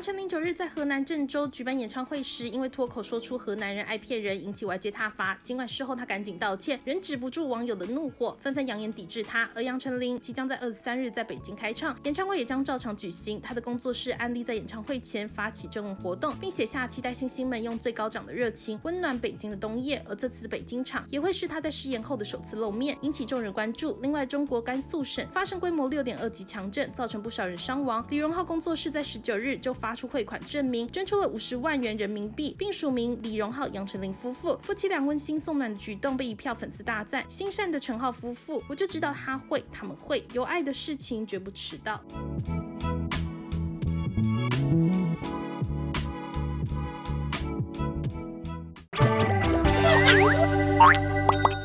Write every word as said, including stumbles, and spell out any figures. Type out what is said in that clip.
丞琳九日在河南郑州举办演唱会时，因为脱口说出河南人爱骗人，引起外界挞伐。尽管事后他赶紧道歉，仍止不住网友的怒火，纷纷扬言抵制他。而杨丞琳即将在二十三日在北京开唱，演唱会也将照常举行。他的工作室安利在演唱会前发起征文活动，并写下期待星星们用最高涨的热情温暖北京的冬夜。而这次的北京场也会是他在失言后的首次露面，引起众人关注。另外，中国甘肃省发生规模 六点二级强震，造成不少人伤亡。李荣浩工作室在十九日就发出汇款证明，捐出了五十万元人民币，并署名李荣浩、杨丞琳夫妇。夫妻俩温馨送暖的举动被一票粉丝大赞。心善的陈浩夫妇，我就知道他会，他们会有爱的事情绝不迟到。 对，